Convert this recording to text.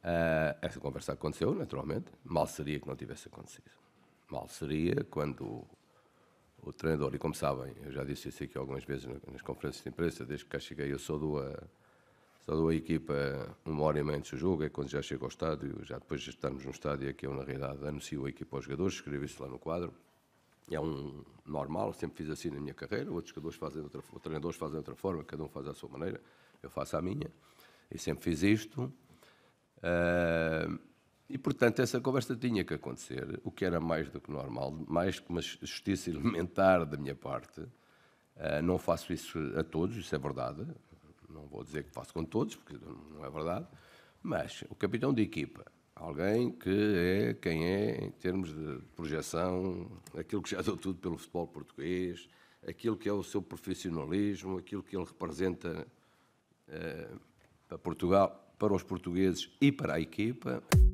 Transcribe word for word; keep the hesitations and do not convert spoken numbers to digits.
Uh, essa conversa aconteceu, naturalmente. Mal seria que não tivesse acontecido. Mal seria quando o, o treinador, e como sabem, eu já disse isso aqui algumas vezes nas conferências de imprensa, desde que cá cheguei, eu só dou a, só dou a equipa uma hora e meia antes do jogo, é quando já chego ao estádio, já depois de estarmos no estádio, é que eu, na realidade, anuncio a equipa aos jogadores, escrevo isso lá no quadro. É um normal, sempre fiz assim na minha carreira, outros jogadores fazem de outra forma, treinadores fazem de outra forma, cada um faz à sua maneira, eu faço a minha, e sempre fiz isto. Uh, e, portanto, essa conversa tinha que acontecer, o que era mais do que normal, mais que uma justiça elementar da minha parte. Uh, não faço isso a todos, isso é verdade, não vou dizer que faço com todos, porque não é verdade, mas o capitão de equipa, alguém que é quem é em termos de projeção, aquilo que já deu tudo pelo futebol português, aquilo que é o seu profissionalismo, aquilo que ele representa uh, para Portugal, para os portugueses e para a equipa.